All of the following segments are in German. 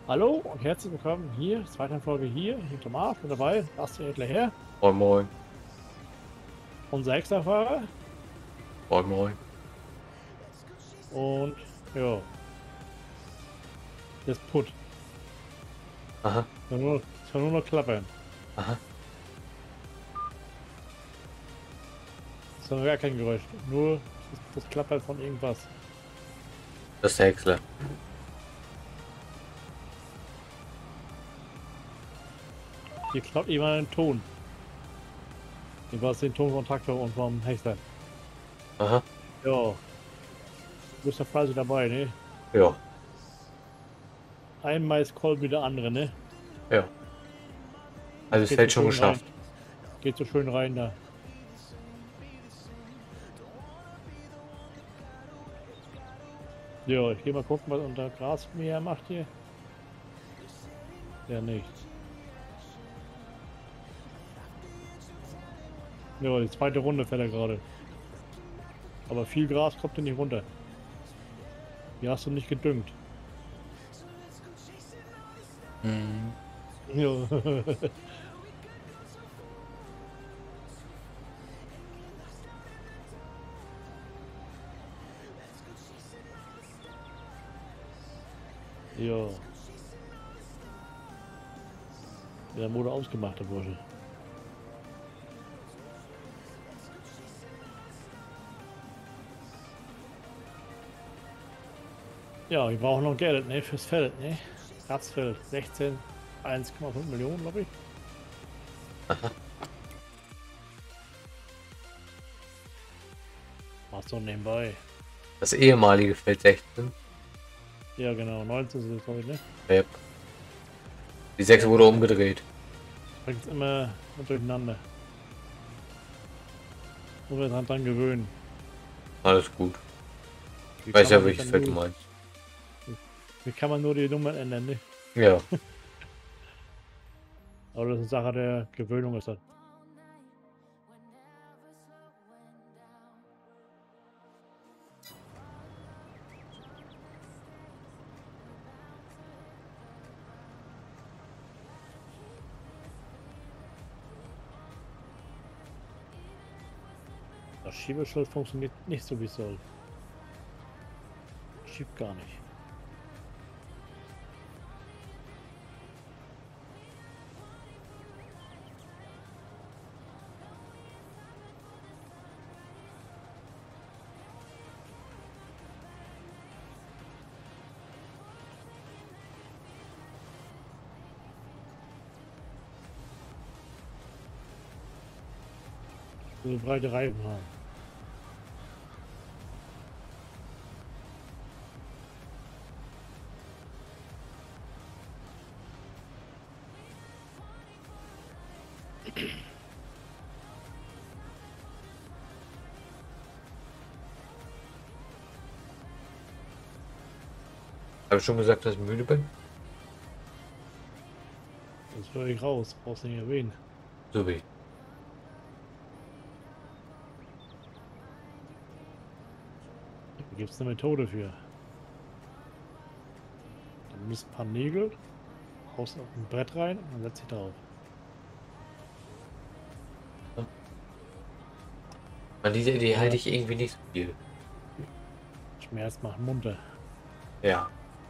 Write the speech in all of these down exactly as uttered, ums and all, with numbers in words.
Hallo und herzlich willkommen hier, zweite Folge hier, hier Tomat mit dabei, Basti Edler her, Moin Moin. unser Extrafahrer Moin Moin. und ja, das Put. Aha, Soll nur, soll nur noch klappern. aha. Es soll gar kein Geräusch, nur das, das Klappern von irgendwas. Das ist der Häcksler. Hier klappt jemand den Ton. Hier war es den Ton vom Traktor und vom Häcksler. Aha, Ja, du bist ja fleißig dabei, ne? ja, Ein Maiskolben wie der andere, ne? ja. Also das Geht so Feld schon schön rein. geschafft. Geht so schön rein da. Ja, ich gehe mal gucken, was unser Grasmäher macht hier. Ja, nichts. Ja, die zweite Runde fährt er gerade. Aber viel Gras kommt hier nicht runter. Hier hast du nicht gedüngt. Mhm. Ja. Ja. Der wurde ausgemacht, der Bursche. Ja, wir brauchen noch Geld, ne? Fürs Feld, ne? Rapsfeld. sechzehn, eins Komma fünf Millionen, glaube ich. Aha. Machst du nebenbei. Das ehemalige Feld sechzehn. Ja, genau. neunzehn ist es, glaube ich, ne? Yep. Die sechs wurde umgedreht. Bringt es immer durcheinander. Muss man dran, dran gewöhnen. Alles gut. Wie Weiß kann ja, man sich welches dann Feld du nur, meinst. wie kann man nur die Nummern ändern, ne? Ja. Aber das ist eine Sache der Gewöhnung, ist das. Das Schiebeschild funktioniert nicht so wie es soll. Schiebt gar nicht. So breite Reifen haben. Habe ich schon gesagt, dass ich müde bin? Das höre ich raus. Brauchst du nicht erwähnen. So wie. Da gibt es eine Methode für. Dann nimmst du ein paar Nägel, haust auf ein Brett rein und dann setzt dich drauf. An diese Idee Ja. halte ich irgendwie nicht so viel. Schmerz macht munter. Ja.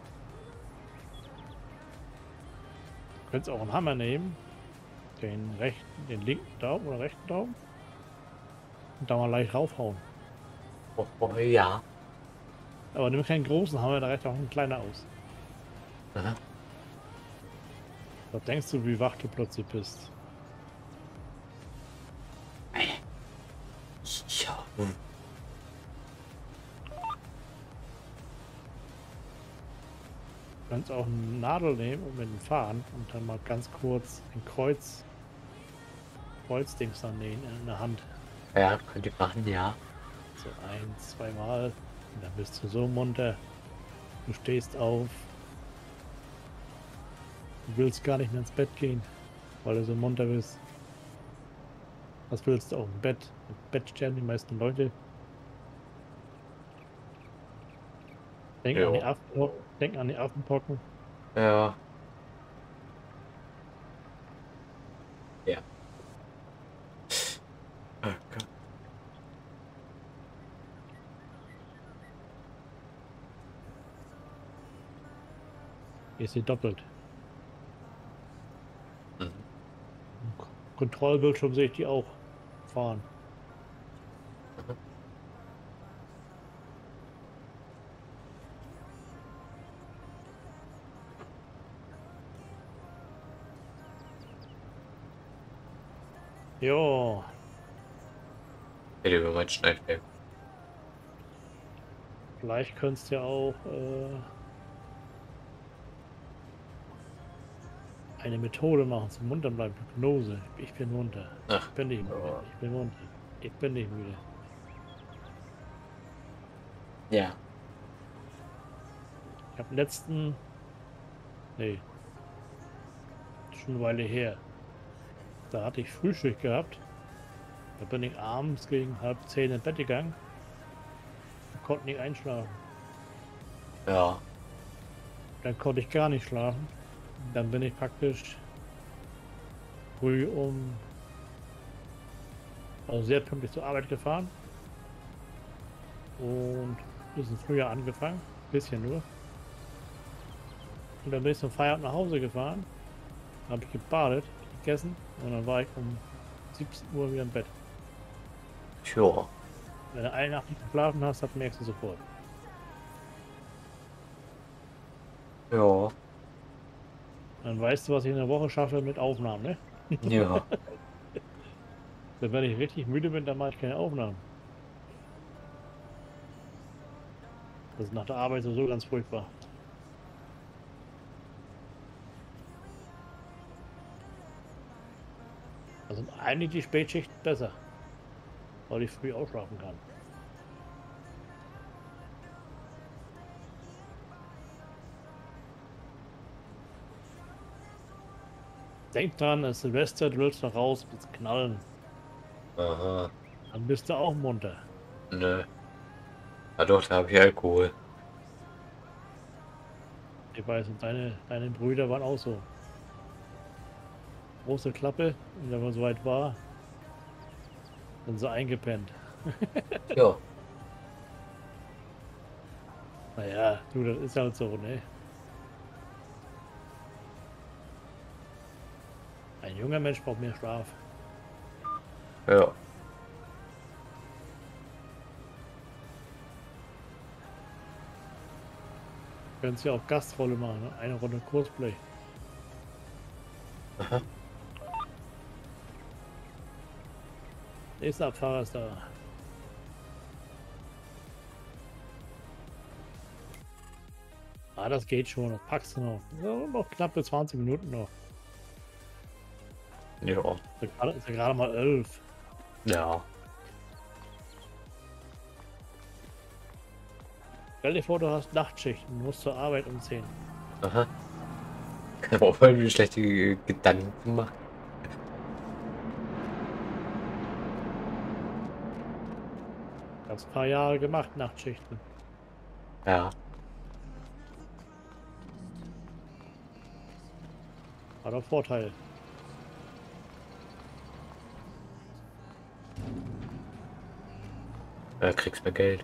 Du könntest auch einen Hammer nehmen, den rechten, den linken Daumen oder rechten Daumen und da mal leicht raufhauen. Oh, oh, ja. Aber nimm keinen großen Hammer, da reicht auch ein kleiner aus. Aha. Was denkst du, wie wach du plötzlich bist? Ja. Hm. Du kannst auch eine Nadel nehmen und mit dem Fahren und dann mal ganz kurz ein Kreuz, Kreuzdings dann nähen in der Hand. Ja, könnt ihr machen, ja. So ein, zweimal. Und dann bist du so munter. Du stehst auf. Du willst gar nicht mehr ins Bett gehen, weil du so munter bist. Was willst du auch im Bett? Im Bett sterben die meisten Leute. Denk an die Jo. Affen, denk an die Affenpocken. Ja. Ich sehe doppelt. Mhm. K- Kontrollbildschirm sehe ich die auch fahren. Mhm. Jo, Hätte über meinen Schneidwerk. vielleicht könntest du ja auch äh, eine Methode machen zum Munterbleiben. Hypnose. Ich bin munter. Ach, Ich bin nicht müde. ja. Ich bin munter. Ich bin nicht müde. Ja. Ich habe letzten, nee, schon eine Weile her. Da hatte ich Frühstück gehabt. Da bin ich abends gegen halb zehn ins Bett gegangen und konnte nicht einschlafen. Ja. Dann konnte ich gar nicht schlafen. Dann bin ich praktisch früh um, also sehr pünktlich zur Arbeit gefahren und ein bisschen früher angefangen, bisschen nur. Und dann bin ich zum Feierabend nach Hause gefahren, habe ich gebadet, gegessen und dann war ich um siebzehn Uhr wieder im Bett. Tja. Wenn du eine Nacht nicht geschlafen hast, das merkst du sofort. Ja. Dann weißt du, was ich in der Woche schaffe mit Aufnahmen, ne? Ja. Wenn ich richtig müde bin, dann mache ich keine Aufnahmen. Das ist nach der Arbeit sowieso ganz furchtbar. Also sind eigentlich die Spätschichten besser, weil ich früh ausschlafen kann. Denk dran, es ist Silvester, du willst noch raus, willst knallen. Aha. Dann bist du auch munter. Nö. Ja doch, da habe ich Alkohol. Ich weiß, und deine, deine Brüder waren auch so. Große Klappe, und wenn man so weit war, sind sie eingepennt. Ja. Naja, du, das ist halt so, ne? Ein junger Mensch braucht mehr Schlaf. Ja. Können sie auch Gastrolle machen, ne? Eine Runde Cosplay. Aha. Nächster Abfahrer ist da. Ah, das geht schon, das packst du noch. Ja, noch knappe zwanzig Minuten noch. Ja. Ist ja gerade, ist ja gerade mal elf. Ja. Stell dir vor, du hast Nachtschichten, du musst zur Arbeit um zehn. Aha. Ich habe auch voll mir schlechte Gedanken gemacht. Ich hab's ein paar Jahre gemacht, Nachtschichten. Ja. Hat auch Vorteil. Da kriegst mehr Geld.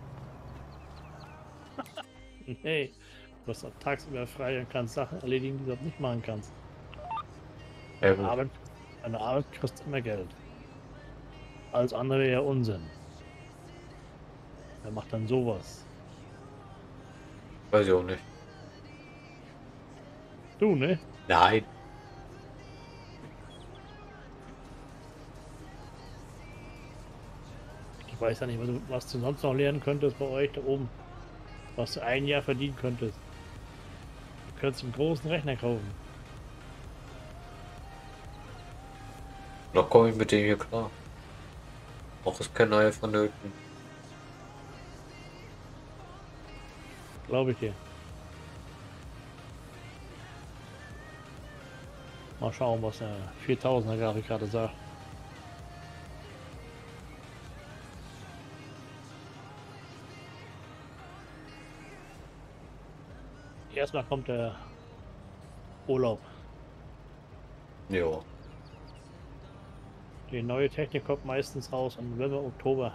Hey, du hast auch tagsüber frei und kannst Sachen erledigen, die du nicht machen kannst. Ja gut. Arbeit, an der Arbeit kriegst du immer Geld. Alles andere wäre ja Unsinn. Wer macht dann sowas? Weiß ich auch nicht. Du, ne? Nein. Ich weiß ja nicht, was du, was du sonst noch lernen könntest bei euch da oben. Was du ein Jahr verdienen könntest. Du könntest einen großen Rechner kaufen. Noch komme ich mit dem hier klar. Auch ist kein neuer vonnöten. Glaube ich dir. Mal schauen, was der viertausender Grafik gerade sagt. Erstmal kommt der Urlaub. Ja. Die neue Technik kommt meistens raus im November, Oktober.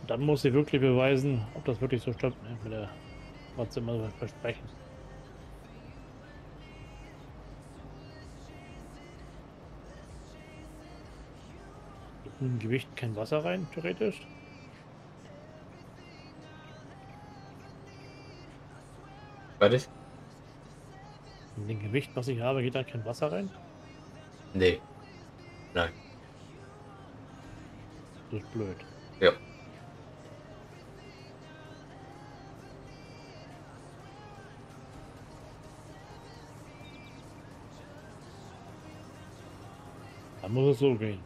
dann muss sie wirklich beweisen, ob das wirklich so stimmt, ne? Mit der, was sie immer so versprechen. Gibt in Gewicht kein Wasser rein, theoretisch? Fertig? In dem Gewicht, was ich habe, geht da kein Wasser rein? Nee. Nein. Das ist blöd. Ja. Dann muss es so gehen.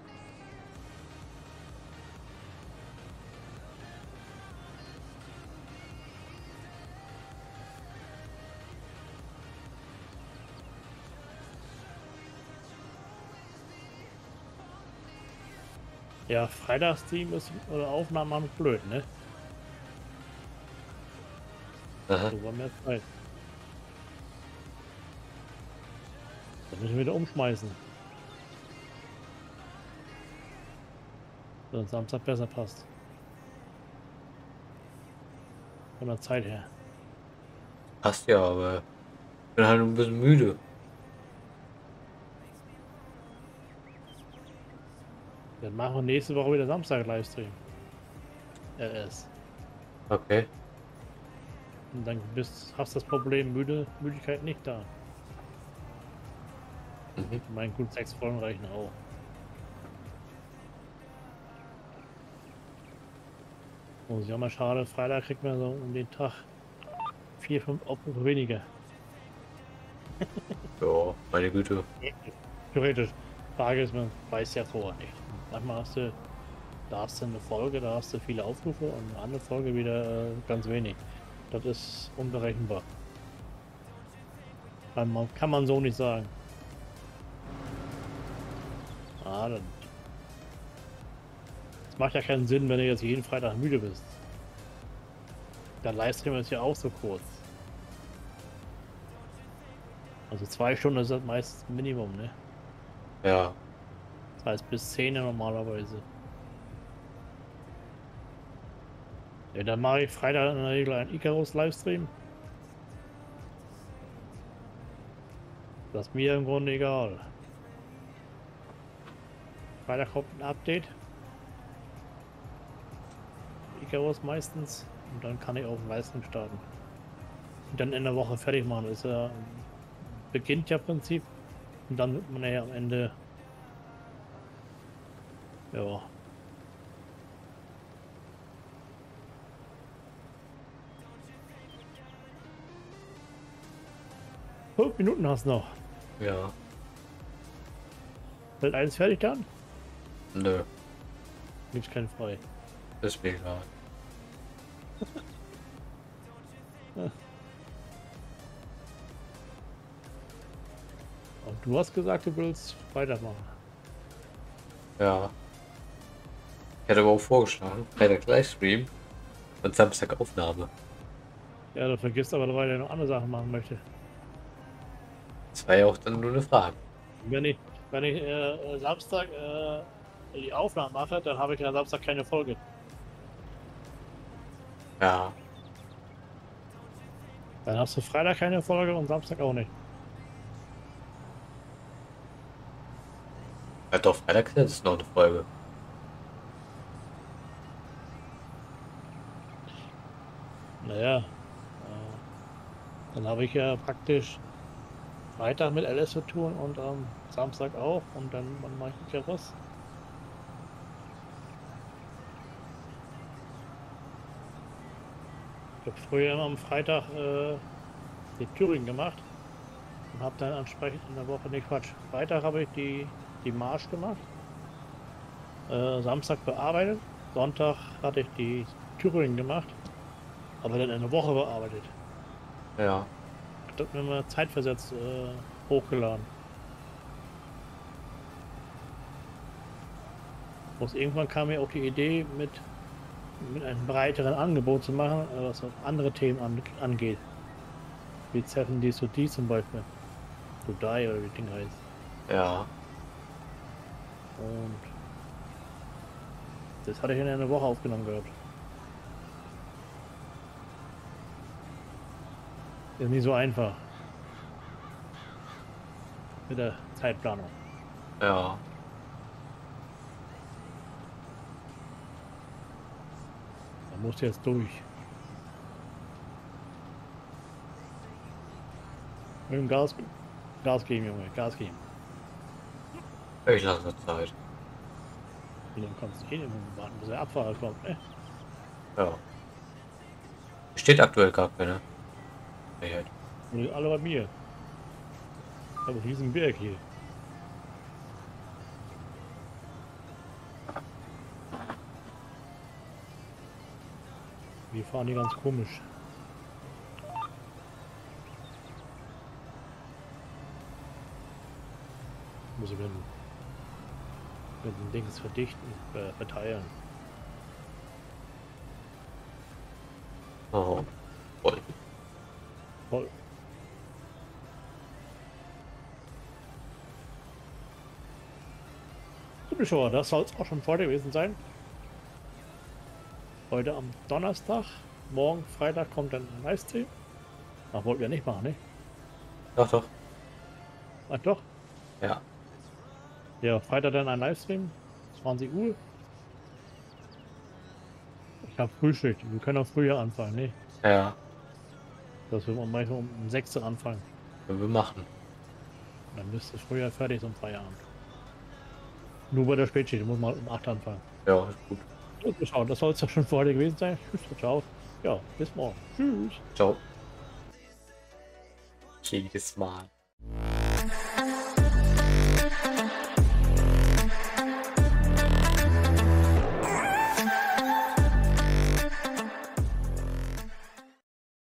Ja, Freitagsstream ist oder Aufnahmen machen blöd, ne? Aha. So war mehr Zeit. Dann müssen wir wieder umschmeißen. Wenn Samstag besser passt. Von der Zeit her. Passt ja, aber ich bin halt ein bisschen müde. Dann machen wir nächste Woche wieder Samstag Livestream. R S. Okay. Und dann bist, hast das Problem müde, Müdigkeit nicht da. Mhm. Mein gut sechs Folgen reichen auch. Und ist ja mal schade, Freitag kriegt man so um den Tag vier, fünf Aufrufe weniger. Ja, meine Güte. Theoretisch. Frage ist, man weiß ja vorher nicht. Manchmal hast du, da hast du eine Folge, da hast du viele Aufrufe und eine andere Folge wieder äh, ganz wenig. Das ist unberechenbar. Kann man, kann man so nicht sagen. Ah, dann. Es macht ja keinen Sinn, wenn du jetzt jeden Freitag müde bist. Der Livestream ist ja auch so kurz. Also zwei Stunden ist das meist Minimum, ne? Ja. Das heißt bis zehn normalerweise. Ja, dann mache ich Freitag in der Regel einen Icarus-Livestream. Das ist mir im Grunde egal. Freitag kommt ein Update. Icarus meistens. Und dann kann ich auch einen Livestream starten. Und dann in der Woche fertig machen. Das ist ja, beginnt ja im Prinzip. Und dann wird man ja am Ende. Ja. Fünf Minuten hast du noch. Ja. Fällt eins fertig dann? Nö. Gibt's keinen frei. Ist mir egal. Und du hast gesagt, du willst weitermachen. Ja. Ich hätte aber auch vorgeschlagen, Freitag Livestream und Samstag Aufnahme. Ja, du vergisst aber, weil er noch andere Sachen machen möchte. Das war ja auch dann nur eine Frage. Wenn ich, wenn ich äh, Samstag äh, die Aufnahme mache, dann habe ich ja Samstag keine Folge. Ja. Dann hast du Freitag keine Folge und Samstag auch nicht. Ja, doch, Freitag ist noch eine Folge. Naja, äh, dann habe ich ja praktisch Freitag mit L S zu tun und am ähm, Samstag auch und dann mache ich ja was. Ich habe früher immer am Freitag äh, die Thüringen gemacht und habe dann entsprechend in der Woche, nicht Quatsch, Freitag habe ich die, die Marsch gemacht, äh, Samstag bearbeitet, Sonntag hatte ich die Thüringen gemacht, aber dann in der Woche bearbeitet. Ja. Das mir mal zeitversetzt äh, hochgeladen. Bloß irgendwann kam mir auch die Idee, mit, mit einem breiteren Angebot zu machen, äh, was auf andere Themen an, angeht. Wie seven D to D zum Beispiel. To Die oder wie das Ding heißt. Ja. Und Das hatte ich in einer Woche aufgenommen gehabt. Ist nicht so einfach. Mit der Zeitplanung. Ja. Da musst du jetzt durch. Mit dem Gas, Gas geben, Junge, Gas geben. Ich lasse mir Zeit. Und dann kannst du eh nicht mehr warten, bis der Abfahrer kommt, ne? Ja. Steht aktuell gar keine. Freiheit. Und alle bei mir. Ich habe einen riesen Berg hier. Wir fahren hier ganz komisch. Muss ich mit, mit dem Dings verdichten, äh, verteilen. Oh. Voll. Voll. Zuschauer, das soll es auch schon vor gewesen sein. Heute am Donnerstag, morgen Freitag kommt dann ein Livestream. Ach, wollten wir nicht machen, ne? Doch, doch. Ach doch. Ja. Ja, Freitag dann ein Livestream, zwanzig Uhr. Ich habe Frühschicht, wir können auch früher anfangen, ne? Ja. Dass wir manchmal um sechs Uhr anfangen. Können wir machen. Dann müsste früher fertig sein, um Feierabend. Nur bei der Spätschicht, muss man um acht anfangen. Ja, ist gut. So, schau, das soll es doch schon vor heute gewesen sein. Tschüss, ciao. Ja, bis morgen. Tschüss. Ciao. Jedes Mal.